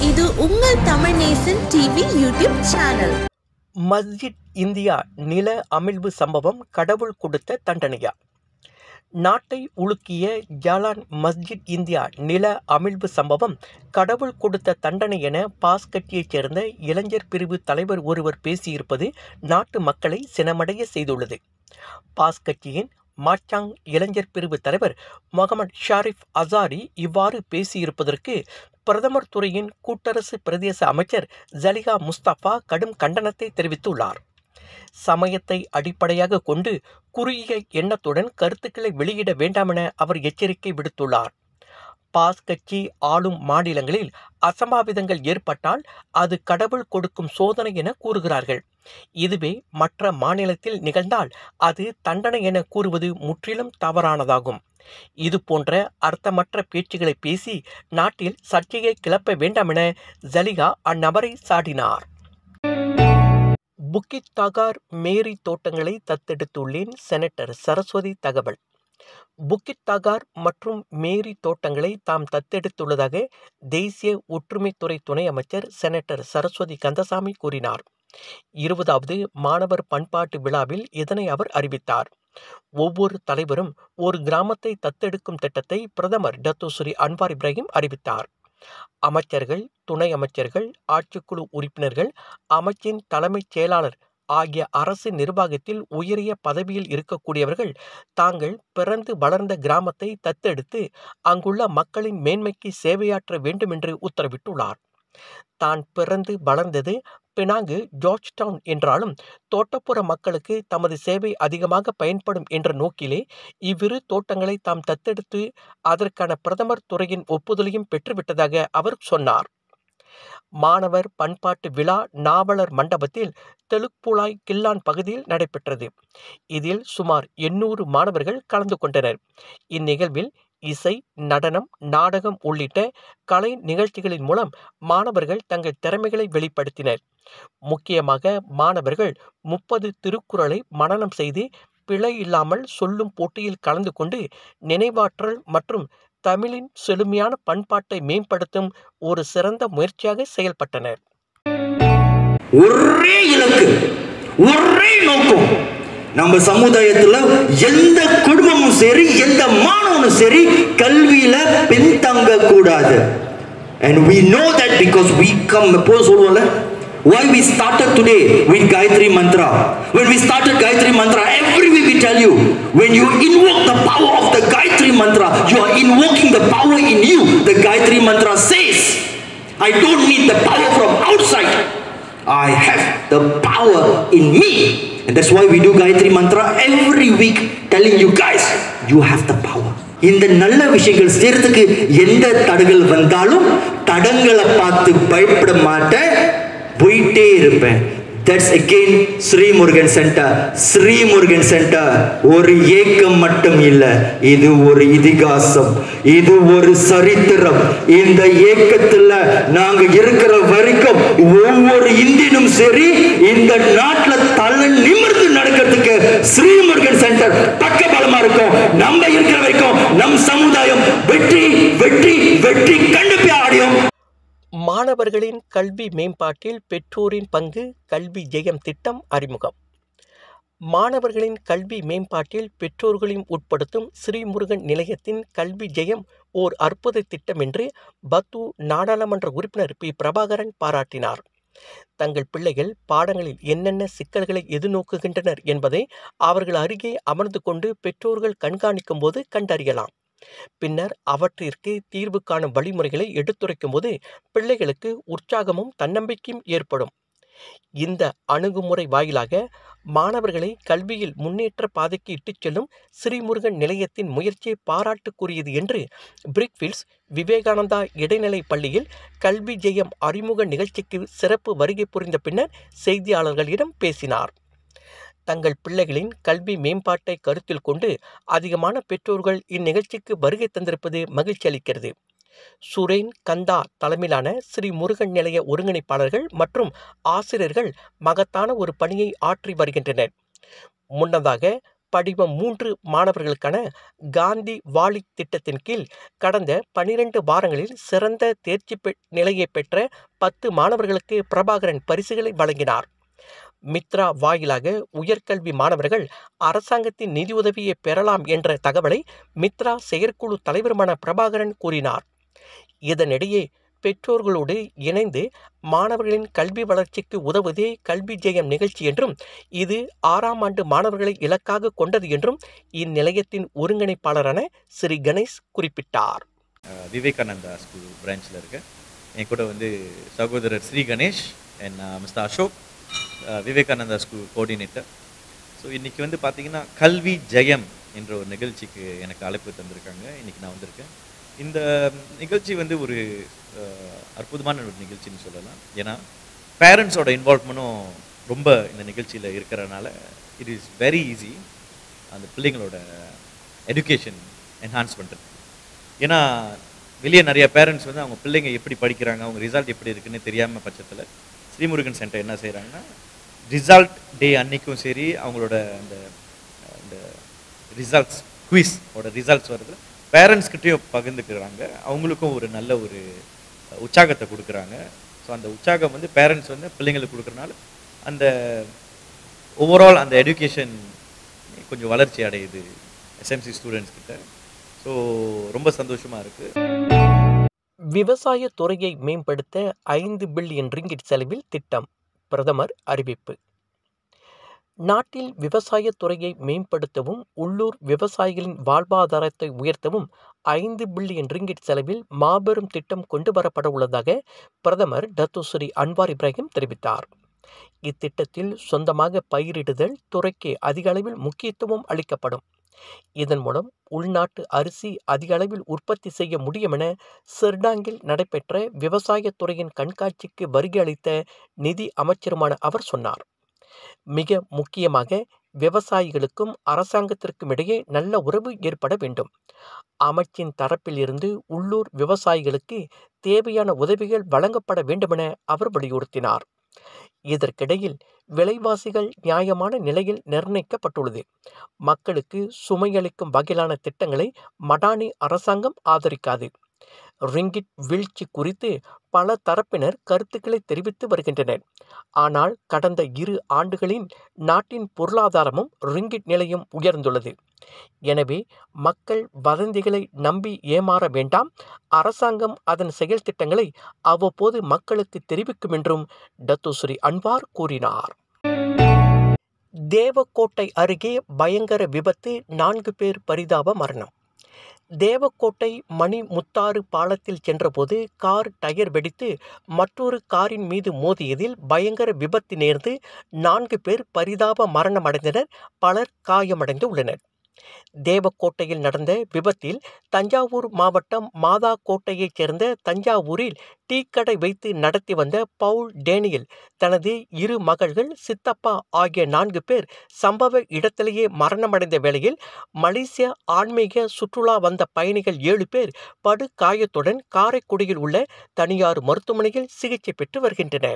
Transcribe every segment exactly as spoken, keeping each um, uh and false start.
இது உங்கள் Tamil Nesan TV YouTube channel. மஸ்ஜித் இந்தியா நில அமிழ்வு சம்பவம் கடவுள் கொடுத்த தண்டனையா? நாட்டை உலுக்கிய ஜலான் மஸ்ஜித் இந்தியா நில அமிழ்வு சம்பவம் கடவுள் கொடுத்த தண்டனை என பாஸ் கட்சியைச் சேர்ந்த இளைஞர் பிரிவு தலைவர் ஒருவர் பேசியிருப்பது நாட்டு மக்களை சினமடைய செய்துள்ளது. பாஸ் கட்சியின் மாச்சாங் இளைஞர் பிரிவு தலைவர் முகமது ஷாரிஃப் அசாரி இவ்வாறு பேசியிருப்பதற்கு பிரதமர் துறையின் கூட்டரசு பிரதேச அமைச்சர் ஜலிகா முஸ்தபா கடும் கண்டனத்தை தெரிவித்துள்ளார். சமயத்தை அடிப்படையாக கொண்டு குறுகிய எண்ணத்துடன் கருத்துக்களை வெளியிட வேண்டாமென அவர் எச்சரிக்கை விடுத்துள்ளார். பாஸ் கட்சி ஆளும் மாநிலங்களில் அசம்பாவிதங்கள் ஏற்பட்டால் அது கடவுள் கொடுக்கும் சோதனை என கூறுகிறார்கள். இதுவே மற்ற மாநிலத்தில் நிகழ்ந்தால் அது தண்டனை என கூறுவது முற்றிலும் தவறானதாகும். இது போன்ற அர்த்தமற்ற பேச்சுகளை பேசி நாட்டில் சர்ச்சையை கிளப்ப வேண்டாமென ஜலிகா அந்நபரை சாடினார். புக்கித் தாகார் மேரி தோட்டங்களை தத்தெடுத்துள்ளேன் செனட்டர் சரஸ்வதி தகவல். புக்கித் தாகார் மற்றும் மேரி தோட்டங்களை தாம் தத்தெடுத்துள்ளதாக தேசிய ஒற்றுமைத்துறை துணை அமைச்சர் செனட்டர் சரஸ்வதி கந்தசாமி கூறினார். இருபதாவது மாணவர் பண்பாட்டு விழாவில் இதனை அவர் அறிவித்தார். ஒவ்வொரு தலைவரும் ஒரு கிராமத்தை தத்தெடுக்கும் திட்டத்தை பிரதமர் டத்தோஸ்ரீ அன்வார் இப்ராஹிம் அறிவித்தார். அமைச்சர்கள், துணை அமைச்சர்கள், ஆட்சிக்குழு உறுப்பினர்கள், அமைச்சின் தலைமைச் செயலாளர் ஆகிய அரசு நிர்வாகத்தில் உயரிய பதவியில் இருக்கக்கூடியவர்கள் தாங்கள் பிறந்து வளர்ந்த கிராமத்தை தத்தெடுத்து அங்குள்ள மக்களின் மேன்மைக்கு சேவையாற்ற வேண்டும் என்று உத்தரவிட்டுள்ளார். தான் பிறந்து வளர்ந்தது பினாங்கு ஜார்ஜ் டவுன் என்றாலும் தோட்டப்புற மக்களுக்கு தமது சேவை அதிகமாக பயன்படும் என்ற நோக்கிலே இவ்விரு தோட்டங்களை தாம் தத்தெடுத்து அதற்கான பிரதமர் துறையின் ஒப்புதலையும் பெற்றுவிட்டதாக அவர் சொன்னார். மாணவர் பண்பாட்டு விழா நாவலர் மண்டபத்தில் தெலுக்புலாய் கில்லான் பகுதியில் நடைபெற்றது. இதில் சுமார் எண்ணூறு மாணவர்கள் கலந்து கொண்டனர். இந்நிகழ்வில் இசை, நடனம், நாடகம் உள்ளிட்ட கலை நிகழ்ச்சிகளின் மூலம் மாணவர்கள் தங்கள் திறமைகளை வெளிப்படுத்தினர். முக்கியமாக மாணவர்கள் முப்பது திருக்குறளை மனனம் செய்து பிழை இல்லாமல் சொல்லும் போட்டியில் கலந்து கொண்டு நினைவாற்றல் மற்றும் தமிழின் செழுமையான பண்பாட்டை மேம்படுத்தும் ஒரு சிறந்த முயற்சியாக செயல்பட்டனர். ஒரே இலக்கு, ஒரே நோக்கம். நம்ம சமுதாயத்துல எந்த குடும்பமும் சரி, எந்த மாணவனும் சரி கல்வியில பின்தங்க கூடாது. And we know that because we come எப்போது சொல்லுவோம்ல, why we started today with Gayatri Mantra. When we started Gayatri Mantra, every week we tell you, when you invoke the power of the Gayatri Mantra, you are invoking the power in you. The Gayatri Mantra says, I don't need the power from outside. I have the power in me. And that's why we do Gayatri Mantra every week, telling you guys, you have the power. இந்த நல்ல விஷயங்கள் செய்யறதுக்கு எந்த தடங்கள் வந்தாலும் தடங்களை பார்த்து பயப்பட மாட்டேன், போயிட்டே இருப்பேன். That's again Sri Murugan centre. Sri Murugan centre ஒரு ஏக்கம் மட்டும் இல்ல, இது ஒரு இதிகாசம், இது ஒரு சரித்திரம். இந்த ஏக்கத்துல நாங்க இருக்கிற வரைக்கும் ஒவ்வொரு இந்தியனும் சரி இந்த நாட்டுல தலை நிமிர்ந்து நடக்கிறதுக்கு ஸ்ரீ முருகன் சென்டர் பக்கபலமா இருக்கும். நம்ம இருக்கிற வரைக்கும் நம் சமுதாயம் வெற்றி வெற்றி வெற்றி கண்டிப்பா அடையும். மாணவர்களின் கல்வி மேம்பாட்டில் பெற்றோரின் பங்கு கல்வி ஜெயம் திட்டம் அறிமுகம். மாணவர்களின் கல்வி மேம்பாட்டில் பெற்றோர்களையும் உட்படுத்தும் ஸ்ரீமுருகன் நிலையத்தின் கல்வி ஜெயம் ஓர் அற்புத திட்டம் என்று பத்து நாடாளுமன்ற உறுப்பினர் பி பிரபாகரன் பாராட்டினார். தங்கள் பிள்ளைகள் பாடங்களில் என்னென்ன சிக்கல்களை எதிர்நோக்குகின்றனர் என்பதை அவர்கள் அருகே அமர்ந்து கொண்டு பெற்றோர்கள் கண்காணிக்கும் போது கண்டறியலாம். பின்னர் அவற்றிற்கு தீர்வு காணும் வழிமுறைகளை எடுத்துரைக்கும் போது பிள்ளைகளுக்கு உற்சாகமும் தன்னம்பிக்கையும் ஏற்படும். இந்த அணுகுமுறை வாயிலாக மாணவர்களை கல்வியில் முன்னேற்ற பாதைக்கு இட்டுச் செல்லும் ஸ்ரீமுருகன் நிலையத்தின் முயற்சியை பாராட்டுக்குரியது என்று பிரிக்ஃபீல்ட்ஸ் விவேகானந்தா இடைநிலை பள்ளியில் கல்வி ஜெயம் அறிமுக நிகழ்ச்சிக்கு சிறப்பு வருகை புரிந்த பின்னர் செய்தியாளர்களிடம் பேசினார். தங்கள் பிள்ளைகளின் கல்வி மேம்பாட்டை கருத்தில் கொண்டு அதிகமான பெற்றோர்கள் இந்நிகழ்ச்சிக்கு வருகை தந்திருப்பது மகிழ்ச்சி அளிக்கிறது. சுரேன் கந்தா தலைமையிலான ஸ்ரீ முருகன் நிலைய ஒருங்கிணைப்பாளர்கள் மற்றும் ஆசிரியர்கள் மகத்தான ஒரு பணியை ஆற்றி வருகின்றனர். முன்னதாக படிவம் மூன்று மாணவர்களுக்கான காந்தி வாலி திட்டத்தின் கீழ் கடந்த பனிரெண்டு வாரங்களில் சிறந்த தேர்ச்சி பெ நிலையை பெற்ற பத்து மாணவர்களுக்கு பிரபாகரன் பரிசுகளை வழங்கினார். மித்ரா வாயிலாக உயர்கல்வி மாணவர்கள் அரசாங்கத்தின் நிதியுதவியை பெறலாம் என்ற தகவலை மித்ரா செயற்குழு தலைவருமான பிரபாகரன் கூறினார். இதனிடையே பெற்றோர்களோடு இணைந்து மாணவர்களின் கல்வி வளர்ச்சிக்கு உதவுவதே கல்வி ஜெயம் நிகழ்ச்சி என்றும் இது ஆறாம் ஆண்டு மாணவர்களை இலக்காக கொண்டது என்றும் இந்நிலையத்தின் ஒருங்கிணைப்பாளரான ஸ்ரீ கணேஷ் குறிப்பிட்டார். விவேகானந்தா ஸ்கூல் பிரான்ச்சில் இருக்க என் கூட வந்து சகோதரர் Sri Ganesh and mister Ashok, Vivekananda school coordinator. So இன்றைக்கி வந்து பார்த்திங்கன்னா கல்வி ஜெயம் என்ற ஒரு நிகழ்ச்சிக்கு எனக்கு அழைப்பு தந்திருக்காங்க. இன்றைக்கி நான் வந்திருக்கேன். இந்த நிகழ்ச்சி வந்து ஒரு அற்புதமான ஒரு நிகழ்ச்சின்னு சொல்லலாம். ஏன்னா பேரண்ட்ஸோட இன்வால்வ்மெண்ட்டும் ரொம்ப இந்த நிகழ்ச்சியில் இருக்கிறனால இட் இஸ் வெரி ஈஸி அந்த பிள்ளைங்களோட எஜுகேஷன் என்ஹான்ஸ் பண்ணுறது. ஏன்னா வெளியே நிறைய பேரண்ட்ஸ் வந்து அவங்க பிள்ளைங்க எப்படி படிக்கிறாங்க, அவங்க ரிசல்ட் எப்படி இருக்குன்னு தெரியாமல் பட்சத்தில் ஸ்ரீமுருகன் சென்டர் என்ன செய்கிறாங்கன்னா ரிசல்ட் டே அன்றைக்கும் சரி அவங்களோட அந்த அந்த ரிசல்ட்ஸ் குவிஸோட ரிசல்ட்ஸ் வருது பேரண்ட்ஸ்கிட்டையும் பகிர்ந்துக்கிறாங்க. அவங்களுக்கும் ஒரு நல்ல ஒரு உற்சாகத்தை கொடுக்குறாங்க. ஸோ அந்த உற்சாகம் வந்து பேரண்ட்ஸ் வந்து பிள்ளைங்களுக்கு கொடுக்குறனால அந்த ஓவரால் அந்த எஜுகேஷன் கொஞ்சம் வளர்ச்சி அடையுது எஸ்எம்சி ஸ்டூடெண்ட்ஸ் கிட்ட. ஸோ ரொம்ப சந்தோஷமாக இருக்குது. விவசாய துறையை மேம்படுத்த ஐந்து பில்லியன் ரிங்கிட் செலவில் திட்டம், பிரதமர் அறிவிப்பு. நாட்டில் விவசாய துறையை மேம்படுத்தவும் உள்ளூர் விவசாயிகளின் வாழ்வாதாரத்தை உயர்த்தவும் ஐந்து பில்லியன் ரிங்கிட் செலவில் மாபெரும் திட்டம் கொண்டு வரப்பட உள்ளதாக பிரதமர் டத்தோ ஸ்ரீ அன்வார் இப்ராஹிம் தெரிவித்தார். இத்திட்டத்தில் சொந்தமாக பயிரிடுதல் துறைக்கு அதிக அளவில் முக்கியத்துவம் அளிக்கப்படும். இதன் மூலம் உள்நாட்டு அரிசி அதிக அளவில் உற்பத்தி செய்ய முடியும் என செர்டாங்கில் நடைபெற்ற விவசாயத்துறையின் கண்காட்சிக்கு வருகை அளித்த நிதி அமைச்சருமான அவர் சொன்னார். மிக முக்கியமாக விவசாயிகளுக்கும் அரசாங்கத்திற்கும் இடையே நல்ல உறவு ஏற்பட வேண்டும். அமைச்சின் தரப்பில் இருந்து உள்ளூர் விவசாயிகளுக்கு தேவையான உதவிகள் வழங்கப்பட வேண்டுமென அவர் வலியுறுத்தினார். இதற்கிடையில் விலைவாசிகள் நியாயமான நிலையில் நிர்ணயிக்கப்பட்டுள்ளது. மக்களுக்கு சுமையளிக்கும் வகையிலான திட்டங்களை மடானி அரசாங்கம் ஆதரிக்காது. ரிங்கிட் வீழ்ச்சி குறித்து பல தரப்பினர் கருத்துக்களை தெரிவித்து வருகின்றனர். ஆனால் கடந்த இரு ஆண்டுகளில் நாட்டின் பொருளாதாரமும் ரிங்கிட் நிலையும் உயர்ந்துள்ளது. எனவே மக்கள் வதந்திகளை நம்பி ஏமாற வேண்டாம். அரசாங்கம் அதன் செயல் திட்டங்களை அவ்வப்போது மக்களுக்கு தெரிவிக்கும் என்றும் டத்தோ ஸ்ரீ அன்வார் கூறினார். தேவக்கோட்டை அருகே பயங்கர விபத்து, நான்கு பேர் பரிதாப மரணம். தேவக்கோட்டை மணிமுத்தாறு பாலத்தில் சென்றபோது கார் டயர் வெடித்து மற்றொரு காரின் மீது மோதியதில் பயங்கர விபத்து நேர்ந்து நான்கு பேர் பரிதாப மரணம் அடைந்தனர். பலர் காயமடைந்து உள்ளனர். தேவக்கோட்டையில் நடந்த விபத்தில் தஞ்சாவூர் மாவட்டம் மாதாக்கோட்டையைச் சேர்ந்த தஞ்சாவூரில் டீக்கடை வைத்து நடத்தி வந்த பவுல் டேனியல் தனது இரு மகள்கள், சித்தப்பா ஆகிய நான்கு பேர் சம்பவ இடத்திலேயே மரணமடைந்த வேளையில் மலேசிய ஆன்மீக சுற்றுலா வந்த பயணிகள் ஏழு பேர் படு காயத்துடன் காரைக்குடியில் உள்ள தனியார் மருத்துவமனையில் சிகிச்சை பெற்று வருகின்றனர்.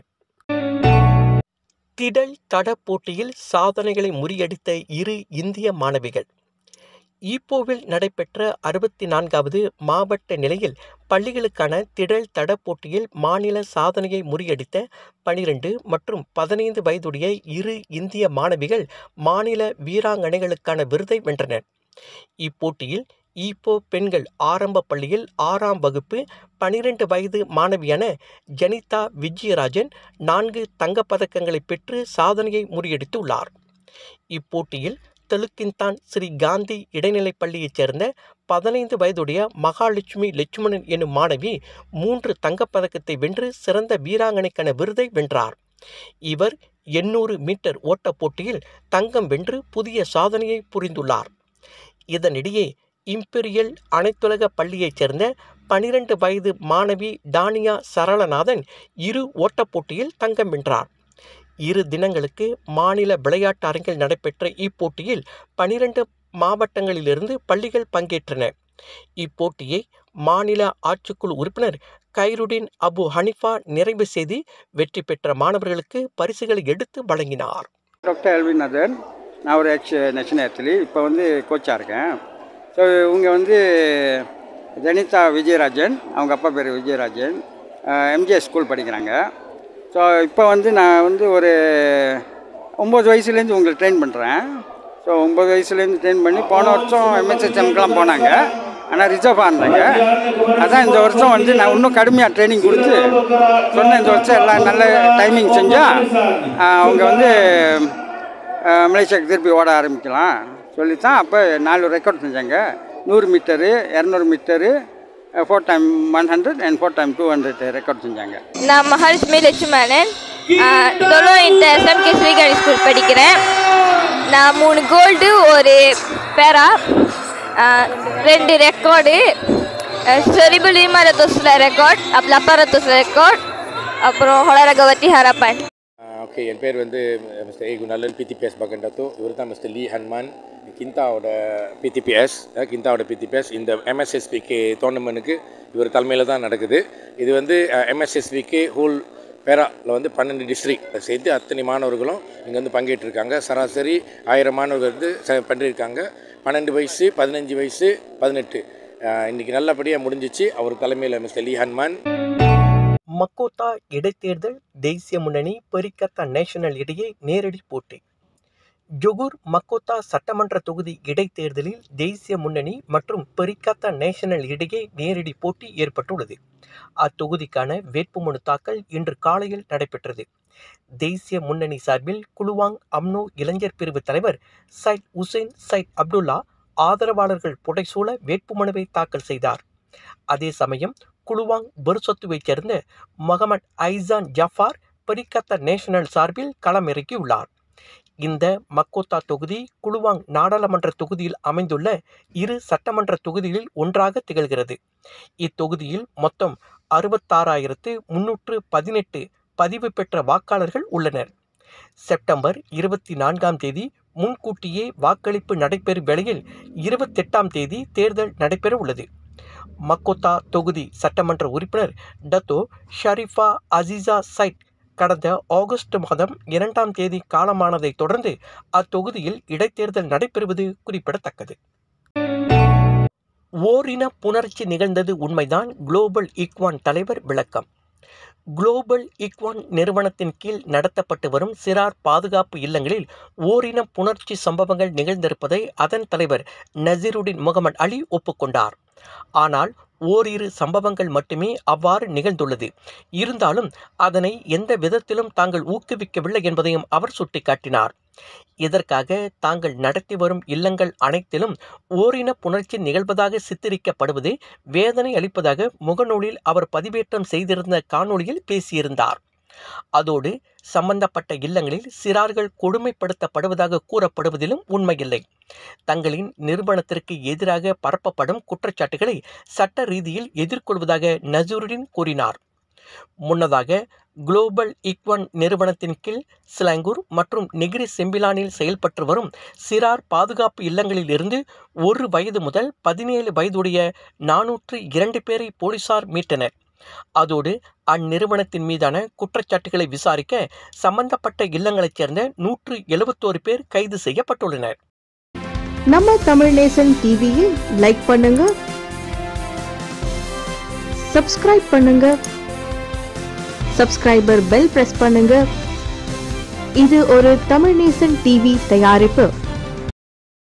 திடல் தட போட்டியில் சாதனைகளை முறியடித்த இரு இந்திய மாணவிகள். ஈப்போவில் நடைபெற்ற அறுபத்தி நான்காவது மாவட்ட நிலையில் பள்ளிகளுக்கான திடல் தட போட்டியில் மாநில சாதனையை முறியடித்த பனிரெண்டு மற்றும் பதினைந்து வயதுடைய இரு இந்திய மாணவிகள் மாநில வீராங்கனைகளுக்கான விருதை வென்றனர். இப்போட்டியில் ஈப்போ பெண்கள் ஆரம்ப பள்ளியில் ஆறாம் வகுப்பு பனிரெண்டு வயது மாணவியான ஜனிதா விஜயராஜன் நான்கு தங்கப்பதக்கங்களை பெற்று சாதனையை முறியடித்துள்ளார். இப்போட்டியில் தெலுக்கின்தான் ஸ்ரீ காந்தி இடைநிலைப் பள்ளியைச் சேர்ந்த பதினைந்து வயதுடைய மகாலட்சுமி லட்சுமணன் எனும் மாணவி மூன்று தங்கப்பதக்கத்தை வென்று சிறந்த வீராங்கனைக்கான விருதை வென்றார். இவர் எண்ணூறு மீட்டர் ஓட்டப் போட்டியில் தங்கம் வென்று புதிய சாதனையை புரிந்துள்ளார். இதனிடையே இம்பீரியல் அனைத்துலக பள்ளியைச் சேர்ந்த பனிரெண்டு வயது மாணவி டானியா சரளநாதன் இரு ஓட்டப் போட்டியில் தங்கம் வென்றார். இரு தினங்களுக்கு மாநில விளையாட்டு அரங்கில் நடைபெற்ற இப்போட்டியில் பனிரெண்டு மாவட்டங்களிலிருந்து பள்ளிகள் பங்கேற்றன. இப்போட்டியை மாநில ஆட்சிக்குழு உறுப்பினர் கைருடின் அபு ஹனிஃபா நிறைவு செய்து வெற்றி பெற்ற மாணவர்களுக்கு பரிசுகளை எடுத்து வழங்கினார். டாக்டர் எல்வின் அதன் நான் ஒரு எக்ஸ் நேஷனல் அத்லீட், இப்போ வந்து கோச்சாக இருக்கேன். ஸோ இவங்க வந்து ஜனிதா விஜயராஜன், அவங்க அப்பா பேர் விஜயராஜன், எம்ஜிஎஸ் ஸ்கூல் படிக்கிறாங்க. ஸோ இப்போ வந்து நான் வந்து ஒரு ஒம்பது வயசுலேருந்து உங்களுக்கு ட்ரெயின் பண்ணுறேன். ஸோ ஒம்பது வயசுலேருந்து ட்ரெயின் பண்ணி போன வருஷம் எம்எஸ்எஸ்எம்க்கெலாம் போனாங்க, ஆனால் ரிசர்வ் ஆனாங்க. அதான் இந்த வருஷம் வந்து நான் இன்னும் கடுமையாக ட்ரைனிங் கொடுத்து சொன்னேன், இந்த வருஷம் எல்லாம் நல்ல டைமிங் செஞ்சால் அவங்க வந்து மலேசியாவுக்கு திருப்பி ஓட ஆரம்பிக்கலாம் சொல்லித்தான் அப்போ நாலு ரெக்கார்ட் செஞ்சாங்க. நூறு மீட்டரு, இரநூறு metre, four time one hundred and four time two hundred record செஞ்சாங்க. நான் மகாலட்சுமி லட்சுமணன், தொலோ இந்த எஸ்எம்கே ஸ்ரீகணேஷ் ஸ்கூல் படிக்கிறேன். நான் மூணு கோல்டு, ஒரு பேரா, ரெண்டு ரெக்கார்டு, செரிபுல் இமாரத்தோஸில் ரெக்கார்ட், அப்புறம் லப்பாரத்தோஸில் ரெக்கார்ட், அப்புறம் ஹொலரகவத்தி ஹரப்பன். ஓகே, என் பேர் வந்து மிஸ்டர் ஏ குணாலன், பிடிபிஎஸ் பகண்டாத்தோ. இவர் தான் மிஸ்டர் லீ ஹன்மான், கிந்தாவோட பிடிபிஎஸ். கிந்தாவோட பிடிபிஎஸ் இந்த எம்எஸ்எஸ்பிகே டோர்னமெண்ட்டுக்கு இவர் தலைமையில் தான் நடக்குது. இது வந்து எம்எஸ்எஸ்பிகே ஹோல் பேராவில் வந்து பன்னெண்டு டிஸ்ட்ரிக்ட் சேர்த்து அத்தனை மாணவர்களும் இங்கே வந்து பங்கேற்றிருக்காங்க. சராசரி ஆயிரம் மாணவர்கள் வந்து பண்ணியிருக்காங்க. பன்னெண்டு வயசு, பதினஞ்சு வயசு, பதினெட்டு இன்றைக்கி நல்லபடியாக முடிஞ்சிச்சு அவர் தலைமையில் மிஸ்டர் லீ ஹன்மான். மக்கோத்தா இடைத்தேர்தல், தேசிய முன்னணி பெரிக்கத்தா நேஷனல் இடையே நேரடி போட்டி. ஜொகூர் மக்கோத்தா சட்டமன்ற தொகுதி இடைத்தேர்தலில் தேசிய முன்னணி மற்றும் பெரிக்கத்தா நேஷனல் இடையே நேரடி போட்டி ஏற்பட்டுள்ளது. அத்தொகுதிக்கான வேட்புமனு தாக்கல் இன்று காலையில் நடைபெற்றது. தேசிய முன்னணி சார்பில் குலுவாங் அம்னோ இளைஞர் பிரிவு தலைவர் சைட் உசேன் சைட் அப்துல்லா ஆதரவாளர்கள் புடைசூழ வேட்புமனுவை தாக்கல் செய்தார். அதே சமயம் குலுவாங் பெருசத்துவைச் சேர்ந்த Muhammad Aizan Jaafar Perikatan National சார்பில் களமிறக்கியுள்ளார். இந்த மக்கோத்தா தொகுதி குலுவாங் நாடாளுமன்ற தொகுதியில் அமைந்துள்ள இரு சட்டமன்ற தொகுதிகளில் ஒன்றாக திகழ்கிறது. இத்தொகுதியில் மொத்தம் அறுபத்தாறாயிரத்து முன்னூற்று பதினெட்டு பதிவு பெற்ற வாக்காளர்கள் உள்ளனர். செப்டம்பர் இருபத்தி நான்காம் தேதி முன்கூட்டியே வாக்களிப்பு நடைபெறும் வேளையில் இருபத்தெட்டாம் தேதி தேர்தல் நடைபெற உள்ளது. மக்கோத்தா தொகுதி சட்டமன்ற உறுப்பினர் டத்தோ ஷரீஃபா அசீசா சைட் கடந்த ஆகஸ்ட் மாதம் இரண்டாம் தேதி காலமானதை தொடர்ந்து அத்தொகுதியில் இடைத்தேர்தல் நடைபெறுவது குறிப்பிடத்தக்கது. ஓரின புணர்ச்சி நிகழ்ந்தது உண்மைதான், குளோபல் ஈக்வான் தலைவர் விளக்கம். குளோபல் ஈக்வான் நிறுவனத்தின் கீழ் நடத்தப்பட்டு வரும் சிறார் பாதுகாப்பு இல்லங்களில் ஓரின புணர்ச்சி சம்பவங்கள் நிகழ்ந்திருப்பதை அதன் தலைவர் நசீருடின் முகமது அலி ஒப்புக்கொண்டார். ஆனால் ஓரிரு சம்பவங்கள் மட்டுமே அவ்வாறு நிகழ்ந்துள்ளது. இருந்தாலும் அதனை எந்த விதத்திலும் தாங்கள் ஊக்குவிக்கவில்லை என்பதையும் அவர் சுட்டிக்காட்டினார். இதற்காக தாங்கள் நடத்தி வரும் இல்லங்கள் அனைத்திலும் ஓரின புணர்ச்சி நிகழ்வதாக சித்தரிக்கப்படுவது வேதனை அளிப்பதாக முகநூலில் அவர் பதிவேற்றம் செய்திருந்த காணொளியில் பேசியிருந்தார். அதோடு சம்பந்தப்பட்ட இல்லங்களில் சிறார்கள் கொடுமைப்படுத்தப்படுவதாக கூறப்படுவதிலும் உண்மையில்லை. தங்களின் நிறுவனத்திற்கு எதிராக பரப்பப்படும் குற்றச்சாட்டுகளை சட்ட ரீதியில் எதிர்கொள்வதாக நசீருடின் கூறினார். முன்னதாக குளோபல் ஈக்வான் நிறுவனத்தின் கீழ் சிலாங்கூர் மற்றும் நெகிரி செம்பிலானில் செயல்பட்டு வரும் சிறார் பாதுகாப்பு இல்லங்களில் இருந்து ஒரு வயது முதல் பதினேழு வயதுடைய நானூற்று இரண்டு பேரை போலீசார் மீட்டனர். அதோடு அந்நிறுவனத்தின் மீதான குற்றச்சாட்டுகளை விசாரிக்க சம்பந்தப்பட்ட இல்லங்களைச் சேர்ந்த நூற்று எழுபத்தோரு பேர் கைது செய்யப்பட்டுள்ளனர். நம்ம தமிழ் நேசன் டிவியை லைக் பண்ணுங்க, சப்ஸ்கிரைப் பண்ணுங்க, சப்ஸ்கிரைபர் பெல் பிரஸ் பண்ணுங்க. இது ஒரு தமிழ் நேசன் டிவி தயாரிப்பு.